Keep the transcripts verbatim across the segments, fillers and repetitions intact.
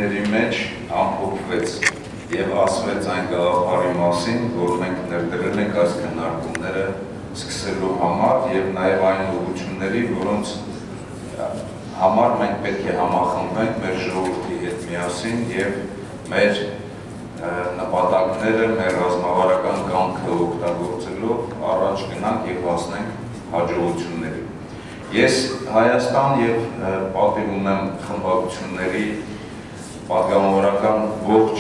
քննությունների մեջ ամփոփվեց եւ ասվեց այն գաղափարի մասին, որ մենք ներդրել ենք այս քննարկումները սկսելու համար եւ նաեւ այն ուղղությունների, որոնց համար մենք պետք է համախմբենք մեր ժողովրդի հետ միասին եւ մեր նպատակները, մեր ռազմավարական կամքը օգտագործելով առաջ գնանք եւ հասնենք հաջողությունների։ Ես Հայաստան եւ պատիվ ունեմ խմբակցությունների պատգամավորական ողջ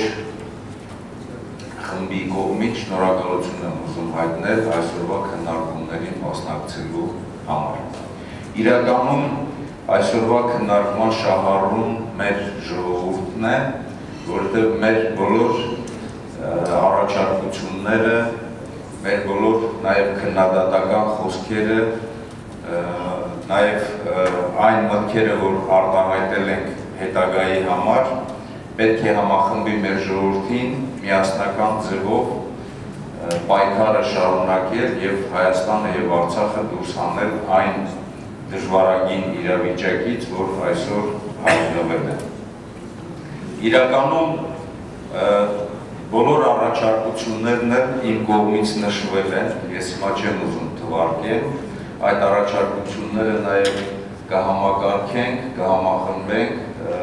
խմբի կողմից շնորհակալություն եմ ուզում հայտնել այսօրվա քննարկումներին մասնակցելու համար։ Իրականում այսօրվա քննարկման շահառուն մեր ժողովուրդն է, որտեղ մեր բոլոր առաջարկությունները, մեր բոլոր նաև քննադատական խոսքերը, նաև այն մտքերը, որ արտահայտել ենք հետագայի համար, պետք է համախմբի մեր ժողովրդին միասնական ձևով պայքարը շարունակել եւ Հայաստանը եւ Արցախը դուրս հանել այն դժվարագին իրավիճակից, որ այսօր հայտնվել է։ Իրականում բոլոր առաջարկություններն իմ կողմից նշվել են, ես հիմա չեմ ուզում թվարկել, այդ առաջարկությունները նաև կհամակարգենք, կհամախմբենք,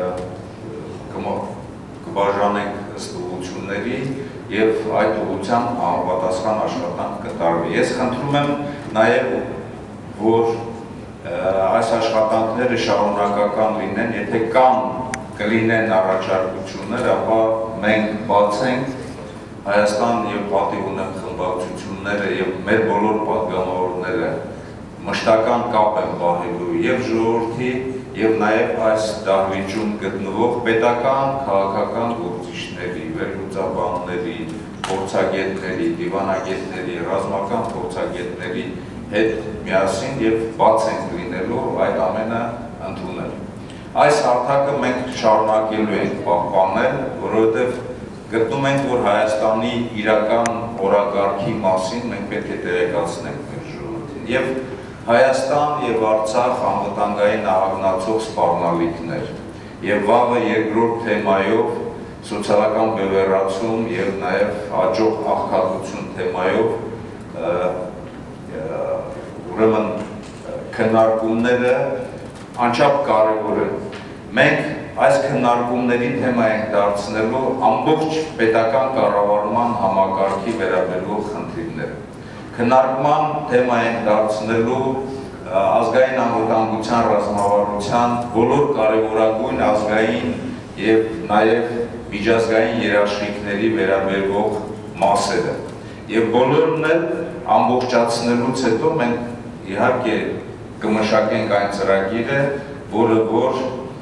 կբաժանենք ըստ ուղղությունների եւ այդ ուղղությամբ համապատասխան աշխատանք կտարվի։ Ես խնդրում եմ նաև, որ այս աշխատանքները շարունակական լինեն, եթե կան կլինեն առաջարկություններ, ապա մենք բացենք Հայաստան եւ պատիվ ունեմ խմբակցությունները եւ մեր բոլոր պատգամավորները մշտական կապ են պահելու եւ ժողովրդի եւ նաեւ այս դահլիճում գտնվող պետական, քաղաքական գործիչների, վերլուծաբանների, փորձագետների, դիվանագետների, ռազմական փորձագետների հետ միասին եւ բաց ենք լինելու այդ ամենը ընդունել։ Այս հարթակը մենք շարունակելու ենք պահպանել, որովհետև գտնում ենք, որ Հայաստանի իրական օրակարգի մասին մենք պետք է տեղեկացնենք մեր ժողովրդին։ Եվ Հայաստան եւ Արցախ անվտանգային աղաղնացող սպառնալիքներ եւ վաղը երկրորդ թեմայով սոցիալական բևեռացում եւ նաեւ հաջող աղքատություն թեմայով ուրեմն քննարկումները անչափ կարևոր է։ Մենք այս քննարկումների թեմա ենք դարձնելու ամբողջ պետական կառավարման համակարգի վերաբերող խնդիրները։ Քննարկման թեմա ենք դարձնելու ազգային անվտանգության ռազմավարության բոլոր կարևորագույն ազգային եւ նաեւ միջազգային երաշխիքների վերաբերող մասերը։ Եվ բոլորն էլ ամբողջացնելուց հետո մենք իհարկե կմշակենք այն ծրագիրը, որը որ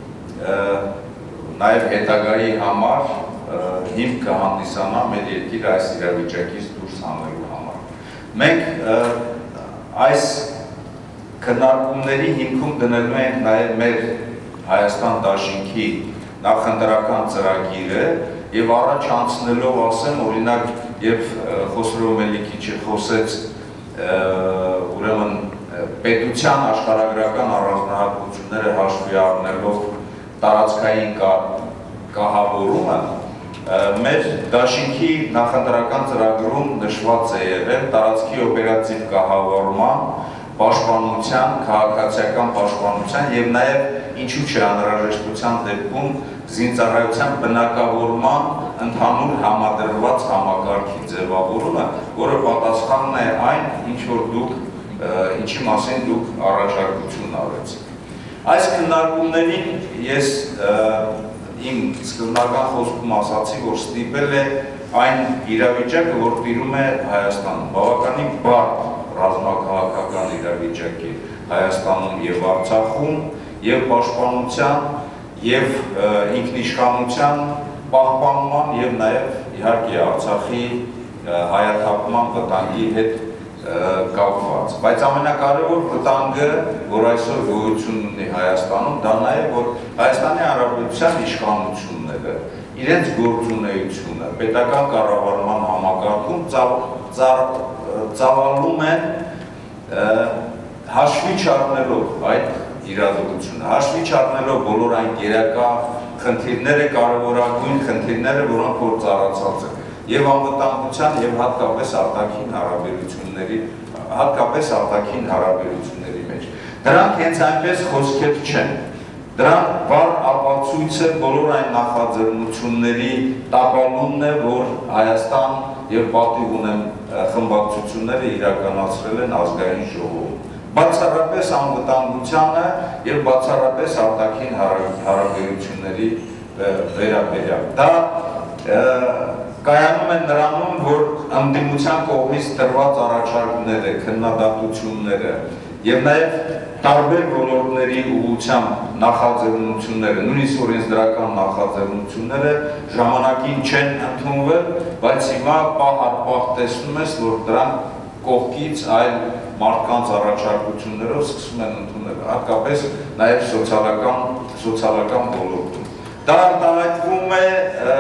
նաև հետագայի համար հիմք կհանդիսանա մեր երկիրը այս իրավիճակից դուրս հանելու համար։ Մենք այս քննարկումների հիմքում դնելու ենք նաև մեր Հայաստան դաշինքի նախընտրական ծրագիրը եւ առաջ անցնելով ասեմ, օրինակ, երբ Խոսրով Մելիքիչը խոսեց ուրեմն պետության աշխարհագրական առանձնահատկությունները հաշվի առնելով տարածքային կահավորումը, մեր դաշինքի նախընտրական ծրագրում նշված է եղել տարածքի օպերատիվ կահավորման, պաշտպանության, քաղաքացիական պաշտպանության եւ նաեւ ինչու՞ չէ անհրաժեշտության դեպքում զինծառայության բնակավորման ընդհանուր համադրված համակարգի ձևավորումը, որը պատասխանում է այն, ինչ որ դուք ինչի մասին դուք առաջարկություն արեցիք։ Այս քննարկումներին ես իմ սկզբնական խոսքում ասացի, որ ստիպել է այն իրավիճակը, որ տիրում է Հայաստանում, բավականին բարդ ռազմաքաղաքական իրավիճակի Հայաստանում եւ Արցախում, եւ պաշտպանության, եւ ինքնիշխանության պահպանման եւ նաեւ իհարկե Արցախի հայաթափման վտանգի հետ կապված, բայց ամենակարևոր վտանգը, որ այսօր գոյություն ունի Հայաստանում, դա նաև, որ Հայաստանի Հանրապետության իշխանությունները իրենց գործունեությունը պետական կառավարման համակարգում ծավալում են հաշվի չառնելով այդ իրադրությունը, հաշվի չառնելով բոլոր այն գերակա խնդիրները, կարևորագույն խնդիրները, որոնք որ ծառացած են, եւ անվտանգության եւ հատկապես արտաքին հարաբերությունների, հատկապես արտաքին հարաբերությունների մեջ։ Դրանք հենց այնպես խոսքեր չեն։ Դրանք բար ապացույց է բոլոր այն նախաձեռնությունների տապալումն է, որ Հայաստան եւ պատիվ ունեն խմբակցությունները իրականացրել են ազգային ժողովում։ Բացառապես անվտանգությանը եւ բացառապես արտաքին հարաբերությունների վերաբերյալ։ Դա կայանում է նրանում, որ ընդդիմության կողմից տրված առաջարկները, քննադատությունները եւ նաեւ տարբեր ոլորտների ուղղությամբ նախաձեռնությունները, նույնիսկ օրենսդրական նախաձեռնությունները ժամանակին չեն ընդունվել, բայց հիմա պահ առ պահ տեսնում ես, որ դրանք կողքից այլ մարդկանց առաջարկություններով սկսում են ընդունել, հատկապես նաև սոցիալական սոցիալական ոլորտում։ Դա արտահայտվում է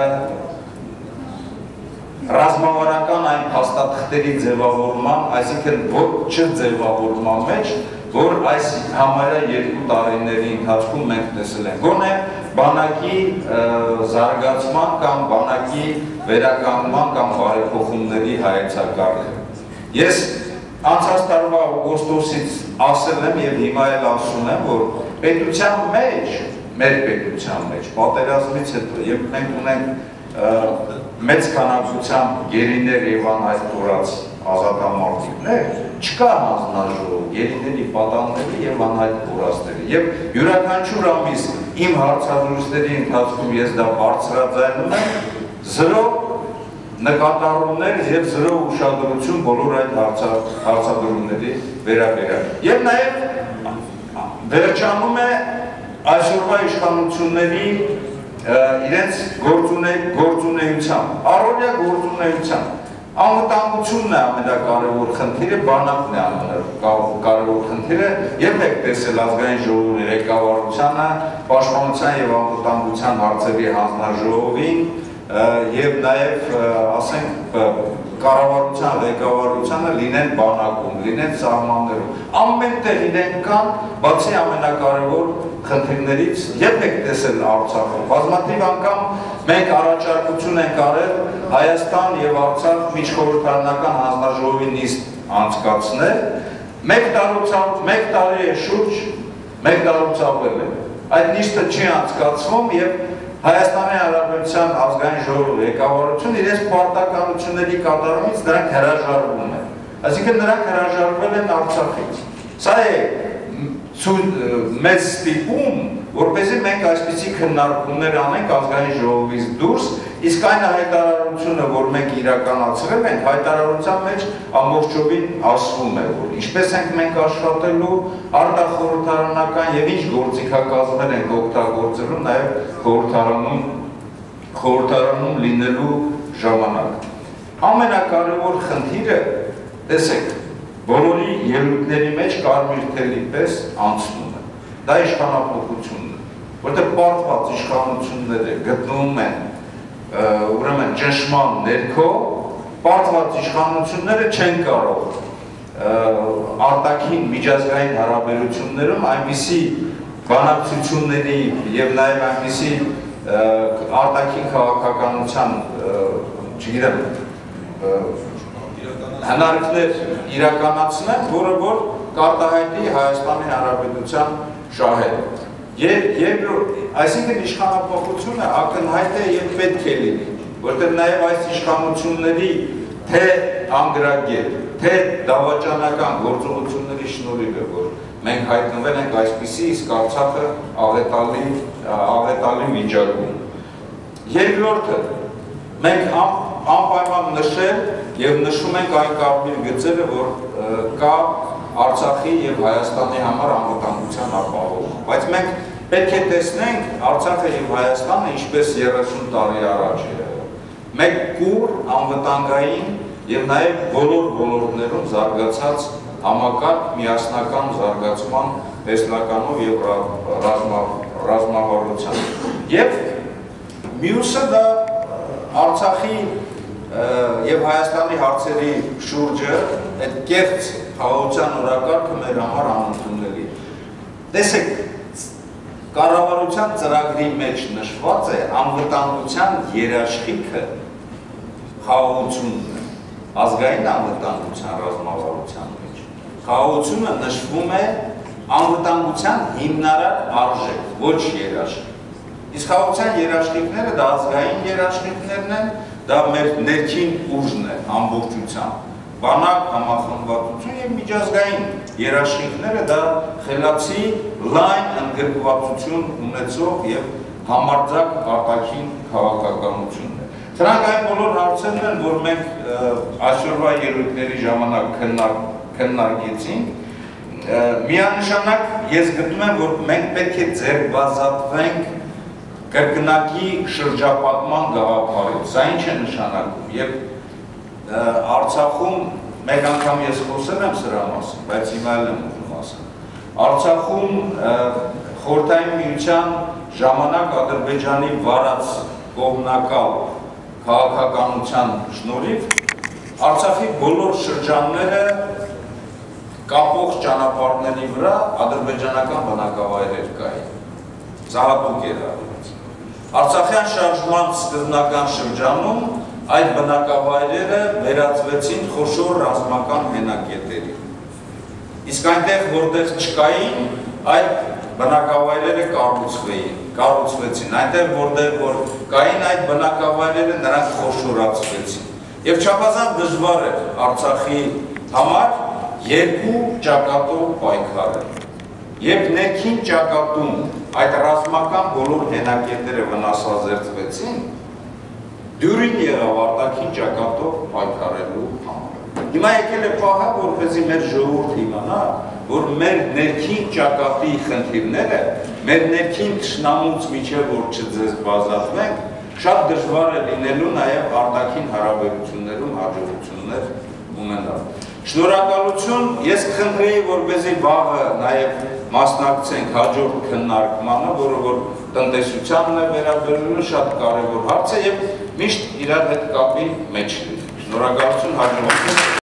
ռազմավարական այն փաստաթղթերի ձևավորման, այսինքն ոչ ձևավորման մեջ, որ այս համարյա երկու տարիների ընթացքում մենք տեսել ենք, գոնե բանակի զարգացման կամ բանակի վերականգնման կամ բարեփոխումների հայեցակարգը։ Ես անցած տարվա օգոստոսից ասել եմ եւ հիմա էլ ասում եմ, որ պետության մեջ, մեր պետության մեջ, պատերազմից հետո, երբ մենք ունենք մեծ քանակությամբ գերիներ եւ անհայտ կորած ազատամարտիկներ, չկա հանձնաժողով գերիների պատանների եւ անհայտ կորածների։ Եվ յուրաքանչյուր ամիս իմ հարցազրույցների ընթացքում ես դա բարձրաձայնում եմ, զրո նկատառումներ եւ զրո ուշադրություն բոլոր այդ հարցադրումների վերաբերյալ։ Եվ նաեւ վերջանում է այսօրվա իշխանությունների իրենց գործունեությամբ, առօրյա գործունեությամբ։ Անվտանգությունն է ամենակարևոր խնդիրը, բանակն է ամենակարևոր խնդիրը, երբ եք տեսել ազգային ժողովի ղեկավարությանը, պաշտպանության եւ անվտանգության հարցերի հանձնաժողովին եւ նաեւ ասենք կառավարության ղեկավարությանը լինեն բանակում, լինեն սահմաններում, ամեն տեղ իրենք կան, բացի ամենակարևոր խնդիրներից, երբ եք տեսել Արցախում, բազմաթիվ անգամ մենք առաջարկություն ենք արել Հայաստան եւ Արցախ միջխորհրդարանական հանձնաժողովի նիստ անցկացնել, մեկ տարի է շուրջ, մեկ տարուց ավել է, այդ նիստը չի անցկացվում եւ Հայաստանի Հանրապետության ազգային ժողովի ղեկավարությունը իրենց պարտականությունների կատարումից նրանք հրաժարվում են, այսինքն նրանք հրաժարվել են Արցախից։ Սա է մեծ ստիպում, որպեսզի մենք այսպիսի քննարկումներ անենք ազգային ժողովից դուրս, իսկ այն հայտարարությունը, որ մենք իրականացրել ենք, հայտարարության մեջ ամբողջովին ասվում է, որ ինչպես ենք մենք աշխատելու արտախորհրդարանական եւ ինչ գործիքակազմեր ենք օգտագործելու նաեւ խորհրդարանում խորհրդարանում լինելու ժամանակ։ Ամենակարևոր խնդիրը, տեսեք, բոլորի ելույթների մեջ կարմիր թելի պես անցնում է։ Դա իշխանապողությունն է, որտեղ պարտված իշխանությունները գտնվում են ուրեմն ճնշման ներքո, պարտված իշխանությունները չեն կարող արտաքին միջազգային հարաբերություններում այնպիսի բանակցությունների եւ նաեւ այնպիսի արտաքին քաղաքականության, չգիտեմ, հնարքներ իրականացնեն, որը որ կարտահայտի Հայաստանի Հանրապետության շահերը։ Այսինքն իշխանապողությունը ակնհայտ է եւ պետք է լինի, որտեղ նաեւ այս իշխանությունների թե անգրագետ, թե դավաճանական գործողությունների շնորհիվ է, որ մենք հայտնվել ենք այսպիսի, իսկ Արցախը աղետալի վիճակում։ Երկրորդը, մենք անպայման նշել եւ նշում ենք այն կարմիր գծերը, որ կա Արցախի եւ Հայաստանի համար անվտանգության ապահովում, բայց մենք պետք է տեսնենք Արցախը եւ Հայաստանը ինչպես երեսուն տարի առաջ է մեկ կուր անվտանգային եւ նաեւ բոլոր ոլորտներում զարգացած համակարգ միասնական զարգացման տեսլականով եւ ռազմավարության։ Եվ մյուսը դա Արցախի եւ Հայաստանի հարցերի շուրջը այդ կեղծ խաղաղության օրակարգը մեր համար անընդունելի։ Տեսեք, կառավարության ծրագրի մեջ նշված է անվտանգության երաշխիքը խաղաղությունն է, ազգային անվտանգության ռազմավարության մեջ։ Խաղաղությունը նշվում է անվտանգության հիմնարար արժեք, ոչ երաշխիք։ Իսկ խաղաղության երաշխիքները դա ազգային երաշխիքներն են, դա մեր ներքին ուժն է ամբողջությամբ։ Բանակ, համախմբվածություն և միջազգային երաշխիքները դա խելացի լայն ընդգրկվածություն ունեցող և համարձակ արտաքին քաղաքականությունն է։ Սրանք այն բոլոր հարցերն են, որ մենք այսօրվա ելույթների ժամանակ քննարկեցինք, միանշանակ ես գտնում եմ, որ մենք պետք է ձեռքբազատվենք կրկնակի շրջապատման գաղափարից, սա ինչ է նշանակում, և Արցախում, մեկ անգամ ես խոսել եմ սրա մասին, բայց հիմա էլ եմ ուզում ասել, Արցախում Խորհրդային Միության ժամանակ Ադրբեջանի վարած կողմնակալ քաղաքականության շնորհիվ Արցախի բոլոր շրջանները կապող ճանապարհների վրա ադրբեջանական բնակավայրեր կային, զահատուկ էր արված։ Արցախյան շարժման սկզբնական շրջանում այդ բնակավայրերը վերածվեցին խոշոր ռազմական հենակետերի։ Իսկ այնտեղ, որտեղ չկային, այդ բնակավայրերը կառուցվեցին, այնտեղ, որտեղ որ կային այդ բնակավայրերը, նրանք խոշորացվեցին։ Եվ չափազանց դժվար էր Արցախի համար երկու ճակատով պայքարել։ Երբ ներքին ճակատում այդ ռազմական բոլոր հենակետերը վնասազերծվեցին, դյուրին եղավ արտաքին ճակատով պայքարելու համար։ Հիմա եկել է պահը, որպեսզի մեր ժողովուրդը իմանա, որ մեր ներքին ճակատի խնդիրները, մեր ներքին թշնամուց մինչև որ չձեզբազատվենք, շատ դժվար է լինելու նաև արտաքին հարաբերություններում հաջողություններ ունենալ։ Շնորհակալություն, ես կխնդրեի, որպեսզի վաղը նաև մասնակցենք հաջորդ քննարկմանը, որը որ տնտեսությանն է վերաբերելու շատ կարևոր հարց է և միշտ իրար հետ կապի մեջ լինի։ Շնորհակալություն, հաջողություն։